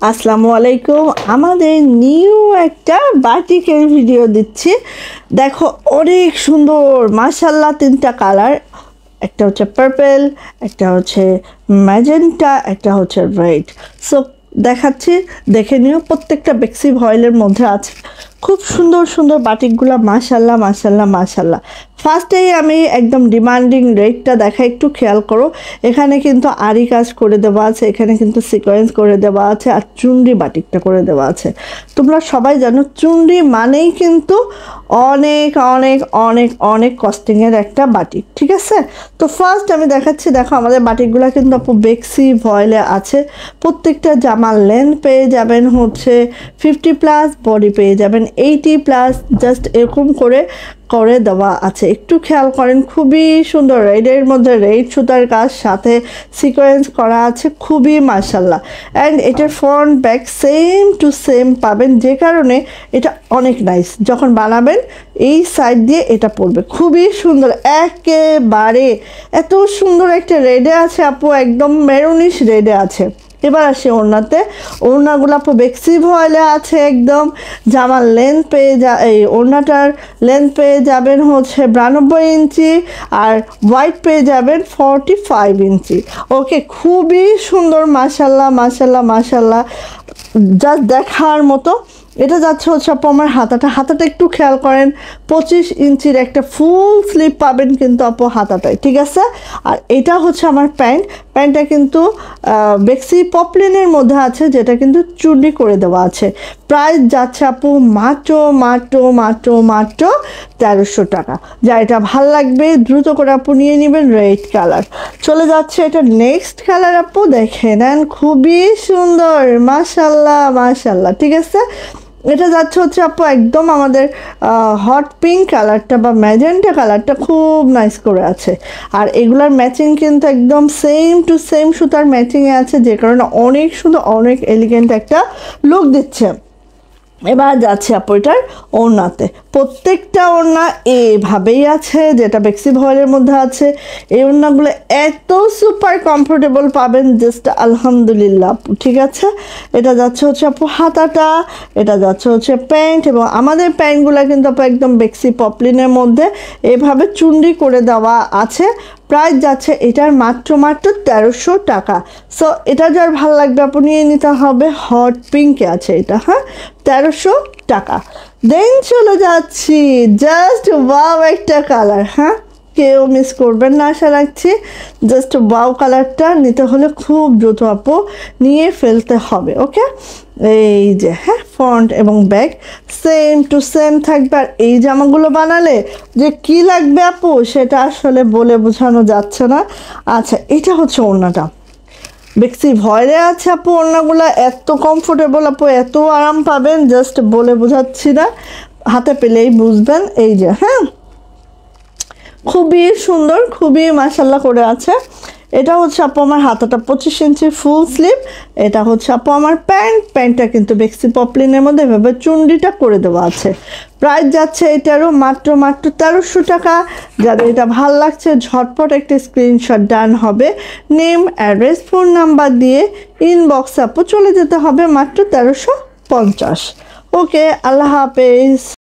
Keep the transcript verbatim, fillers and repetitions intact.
আসসালামু আলাইকুম। আমাদের নিউ একটা বাটিকের ভিডিও দিচ্ছি। দেখো অনেক সুন্দর মাশাআল্লাহ, তিনটা কালার, একটা হচ্ছে পার্পল, একটা হচ্ছে ম্যাজেন্টা, একটা হচ্ছে রেড। সো দেখাচ্ছি, দেখে নিও। প্রত্যেকটা বেক্সি ভয়েলের মধ্যে আছে। খুব সুন্দর সুন্দর বাটিকগুলো, মাশাআল্লাহ মাশাআল্লাহ মাশাআল্লাহ। ফার্স্টেই আমি একদম ডিমান্ডিং রেটটা দেখা, একটু খেয়াল করো। এখানে কিন্তু আরি কাজ করে দেওয়া আছে, এখানে কিন্তু সিকোয়েন্স করে দেওয়া আছে, আর চুনরি বাটিকটা করে দেওয়া আছে। তোমরা সবাই জানো চুনরি মানেই কিন্তু অনেক অনেক অনেক অনেক কস্টিংয়ের একটা বাটিক, ঠিক আছে? তো ফার্স্ট আমি দেখাচ্ছি, দেখো আমাদের বাটিকগুলো কিন্তু আপু বেক্সি ভয়েলে আছে। প্রত্যেকটা জামার লেন্থ পেয়ে যাবেন হচ্ছে ফিফটি প্লাস, বডি পেয়ে যাবেন এইটি প্লাস, জাস্ট এরকম করে করে দেওয়া আছে। একটু খেয়াল করেন, খুবই সুন্দর। রেডের মধ্যে রেড সুতার কাজ, সাথে সিকোয়েন্স করা আছে, খুবই মাশাল্লাহ। অ্যান্ড এটার front back same to same পাবেন, যে কারণে এটা অনেক নাইস। যখন বানাবেন এই সাইড দিয়ে এটা পড়বে, খুবই সুন্দর একেবারে। এত সুন্দর একটা রেডে আছে আপু, একদম মেরুনিশ রেডে আছে। এবার আসি ওড়নাতে। ওড়নাগুলো আপু বেক্সি ভয়েলে আছে একদম। জামার লেন্থ পেয়ে যা এই ওড়নাটার লেন্থ পেয়ে যাবেন হচ্ছে বিরানব্বই ইঞ্চি, আর হোয়াইট পেয়ে যাবেন ফর্টি ফাইভ ইঞ্চি। ওকে, খুবই সুন্দর, মাশাল্লাহ মাশাল্লাহ মাশাল্লাহ, জাস্ট দেখার মতো। এটা যাচ্ছে হচ্ছে আপু আমার হাতাটা। হাতাটা একটু খেয়াল করেন, পঁচিশ ইঞ্চির একটা ফুল স্লিপ পাবেন কিন্তু আপু হাতাটায়, ঠিক আছে? আর এটা হচ্ছে আমার প্যান্ট। প্যান্টটা কিন্তু বেক্সি পপলিনের মধ্যে আছে, যেটা কিন্তু চুন্ডি করে দেওয়া আছে। প্রাইস যাচ্ছে আপু মাত্র মাত্র মাত্র মাত্র তেরোশো টাকা। যা এটা ভাল লাগবে দ্রুত করে আপু নিয়ে নেবেন। রেড কালার চলে যাচ্ছে, এটা নেক্সট কালার আপু দেখে নেন, খুবই সুন্দর, মাশাল্লাহ মাশাল্লাহ, ঠিক আছে? এটা যাচ্ছে হচ্ছে আপু একদম আমাদের হট পিঙ্ক কালারটা বা ম্যাজেন্টা কালারটা খুব নাইস করে আছে। আর এগুলার ম্যাচিং কিন্তু একদম সেম টু সেম সুতার ম্যাচিংয়ে আছে, যে কারণে অনেক সুন্দর, অনেক এলিগেন্ট একটা লুক দিচ্ছে। এবার যাচ্ছে আপু এটার ওড়নাতে। প্রত্যেকটা ওড়না এভাবেই আছে, যেটা বেক্সি ভয়েলের মধ্যে আছে। এই ওড়নাগুলো এত সুপার কমফোর্টেবল পাবেন, জাস্ট আলহামদুলিল্লাহ আপু, ঠিক আছে? এটা যাচ্ছে হচ্ছে আপু হাতাটা, এটা যাচ্ছে হচ্ছে প্যান্ট, এবং আমাদের প্যান্টগুলো কিন্তু আপু একদম বেক্সি পপলিনের মধ্যে এভাবে চুন্ডি করে দেওয়া আছে। প্রাইস যাচ্ছে এটার মাত্র মাত্র তেরোশো টাকা। সো এটা যার ভালো লাগবে আপু নিয়ে নিতে হবে। হট পিঙ্কে আছে এটা, হ্যাঁ, তেরোশো টাকা। দেন চলে যাচ্ছি, জাস্ট ওয়াও একটা কালার, হ্যাঁ, কেউ মিস করবেন না আশা রাখছি। জাস্ট ওয়াও কালারটা নিতে হলে খুব দ্রুত আপু নিয়ে ফেলতে হবে। ওকে, এই যে হ্যাঁ, ফ্রন্ট এবং ব্যাক সেম টু সেম থাকবে। আর এই জামাগুলো বানালে যে কি লাগবে আপু, সেটা আসলে বলে বোঝানো যাচ্ছে না। আচ্ছা, এটা হচ্ছে ওড়নাটা, বেক্সি ভয়েলে আছে আপু। ওড়নাগুলো এত কমফোর্টেবল আপু, এত আরাম পাবেন, জাস্ট বলে বোঝাচ্ছি না, হাতে পেলেই বুঝবেন। এই যে হ্যাঁ, খুবই সুন্দর, খুবই মাশাল্লাহ করে আছে। এটা হচ্ছে আপু আমার হাতাটা, পঁচিশ ইঞ্চি ফুল স্লিভ। এটা হচ্ছে আপু আমার প্যান্ট। প্যান্টটা কিন্তু বেক্সি পপলিনের মধ্যে এভাবে চুন্ডিটা করে দেওয়া আছে। প্রাইস যাচ্ছে এটারও মাত্র মাত্র তেরোশো টাকা। যাদের এটা ভাল লাগছে ঝটপট একটা স্ক্রিনশট ডান হবে, নেম, অ্যাড্রেস, ফোন নাম্বার দিয়ে ইনবক্সে আপু চলে যেতে হবে, মাত্র তেরোশো পঞ্চাশ। ওকে, আল্লাহ হাফেজ।